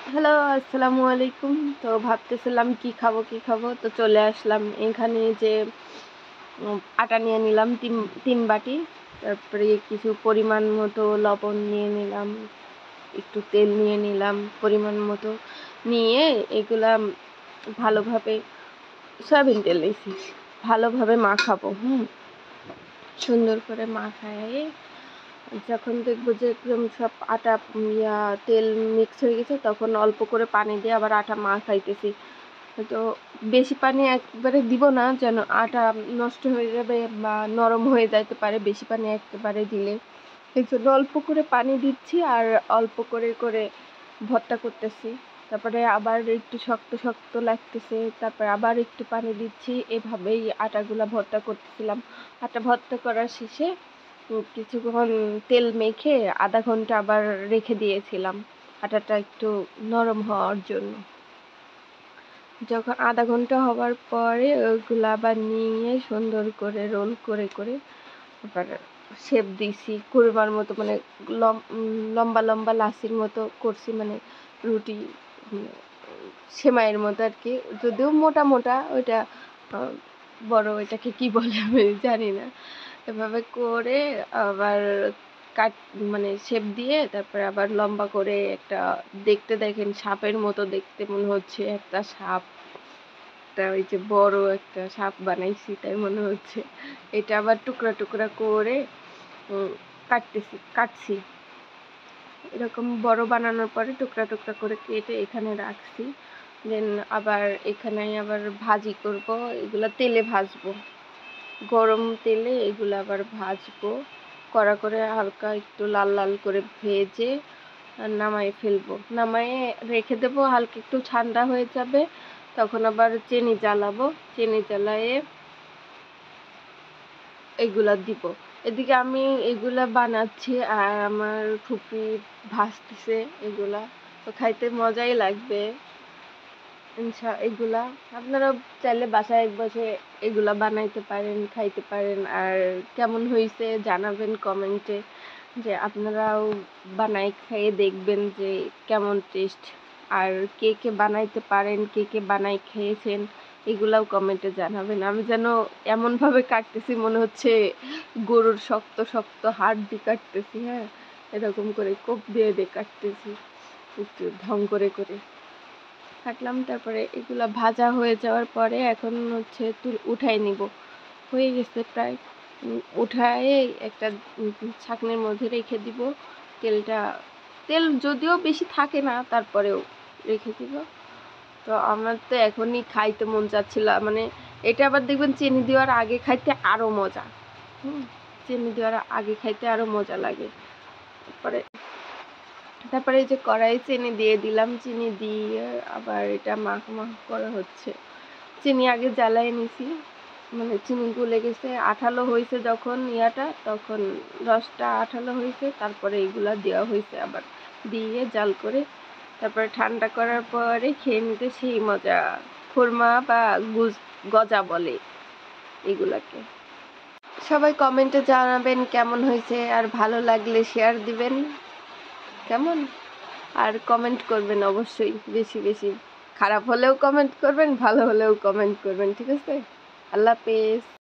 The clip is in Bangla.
হ্যালো, আসসালামু আলাইকুম। তো ভাবতেছিলাম কি খাবো, তো চলে আসলাম এখানে যে আটা নিয়ে নিলাম তিন বাটি। তারপরে কিছু পরিমাণ মতো লবণ নিয়ে নিলাম, একটু তেল নিয়ে নিলাম পরিমাণ মতো। নিয়ে এগুলা ভালোভাবে, সয়াবিন তেল নিয়েছি, ভালোভাবে মাখাবো। সুন্দর করে মাখায় যখন দেখবো যে একদম সব আটা তেল মিক্স হয়ে গেছে, তখন অল্প করে পানি দিয়ে আবার আটা মাখাইতেছি। তো বেশি পানি একবারে দিব না, যেন আটা নষ্ট হয়ে যাবে বা নরম হয়ে যাইতে পারে বেশি পানি একেবারে দিলে। এই জন্য অল্প করে পানি দিচ্ছি আর অল্প করে করে ভর্তা করতেছি। তারপরে আবার একটু শক্ত শক্ত লাগতেছে, তারপরে আবার একটু পানি দিচ্ছি। এভাবেই আটাগুলা ভর্তা করতেছিলাম। আটা ভর্তা করার শেষে কিছুক্ষণ তেল মেখে আধা ঘন্টা আবার রেখে দিয়েছিলাম আটাটা একটু নরম হওয়ার জন্য। যখন আধা ঘন্টা হওয়ার পরে ওইগুলো আবার নিয়ে সুন্দর করে রোল করে করে আবার শেপ দিছি কুরমার মতো, মানে লম্বা লম্বা লাসির মতো করছি, মানে রুটি সেমাইয়ের মতো আর কি, যদিও মোটা মোটা। ওইটা বড়, ওইটাকে কি বলে আমি জানি না। এভাবে করে আবার কাট মানে শেপ দিয়ে তারপরে আবার লম্বা করে একটা, দেখতে দেখেন সাপের মতো দেখতে মনে হচ্ছে, একটা সাপ, একটা ওই যে বড় একটা সাপ বানাইছি তাই মনে হচ্ছে। এটা আবার টুকরা টুকরা করে কাটছি। এরকম বড় বানানোর পরে টুকরা টুকরা করে কেটে এখানে রাখছি। দেন আবার এখানে আবার ভাজি করব, এগুলো তেলে ভাজবো, গরম তেলে এগুলো আবার ভাজবো। কড়া করে হালকা একটু লাল লাল করে ভেজে নামাই ফেলবো, নামায়ে রেখে দেবো, হালকা একটু ঠান্ডা হয়ে যাবে। তখন আবার চিনি জ্বালাবো, চিনি জ্বালায়ে এগুলা দিব। এদিকে আমি এগুলা বানাচ্ছি আর আমার ফুপি ভাজতেছে এগুলা। তো খাইতে মজাই লাগবে এগুলা। আপনারা চাইলে বাসায় বসে এগুলা বানাইতে পারেন, খাইতে পারেন। আর কেমন হয়েছে জানাবেন কমেন্টে, যে আপনারাও বানাই খেয়ে দেখবেন যে কেমন টেস্ট। আর কে কে বানাইতে পারেন, কে কে বানাই খেয়েছেন, এগুলাও কমেন্টে জানাবেন। আমি যেন এমনভাবে কাটতেছি মনে হচ্ছে গরুর শক্ত শক্ত হাড্ডি কাটতেছি। হ্যাঁ, এরকম করে কোপ দিয়ে দিয়ে কাটতেছি, একটু ঢং করে করে কাটলাম। তারপরে এগুলা ভাজা হয়ে যাওয়ার পরে এখন হচ্ছে উঠাই নিব, হয়ে গেছে প্রায়। উঠায়ে একটা ছাঁকনির মধ্যে রেখে দিব। তেল যদিও বেশি থাকে না, তারপরেও রেখে দিব। তো আমার তো এখনই খাইতে মন চাচ্ছিল, মানে এটা আবার দেখবেন চিনি দেওয়ার আগে খাইতে আরো মজা। চিনি দেওয়ার আগে খাইতে আরো মজা লাগে। তারপরে এই যে কড়াই চিনি দিয়ে দিলাম, চিনি দিয়ে আবার এটা মাখা করা হচ্ছে। চিনি আগে জ্বালায় নিছি, মানে চিনি গলে গেছে, আঠালো হয়েছে যখন তখন রসটা আঠালো হয়েছে, তারপরে এগুলা দেওয়া হয়েছে আবার, দিয়ে জাল করে তারপরে ঠান্ডা করার পরে খেয়ে নিতে সেই মজা। খুরমা বা গজা বলে এগুলাকে। সবাই কমেন্টে জানাবেন কেমন হয়েছে, আর ভালো লাগলে শেয়ার দিবেন কেমন, আর কমেন্ট করবেন অবশ্যই বেশি বেশি। খারাপ হলেও কমেন্ট করবেন, ভালো হলেও কমেন্ট করবেন, ঠিক আছে? আল্লাহ হাফেজ।